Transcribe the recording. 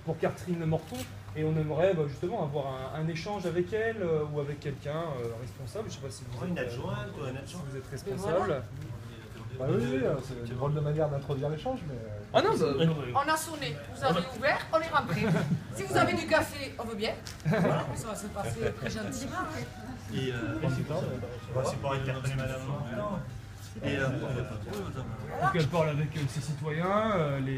pour Catherine Morton. Et on aimerait justement avoir un échange avec elle ou avec quelqu'un responsable. Je ne sais pas si vous êtes, une adjointe ou un adjoint. si vous êtes responsable. Bah oui, c'est une drôle de manière d'introduire l'échange, mais... Ah non, On a sonné, vous avez ouvert, on est rentré. Si vous avez du café, on veut bien. Voilà, ça va se passer très gentiment. Et c'est pour interpeller madame. Et pour qu'elle parle avec ses citoyens,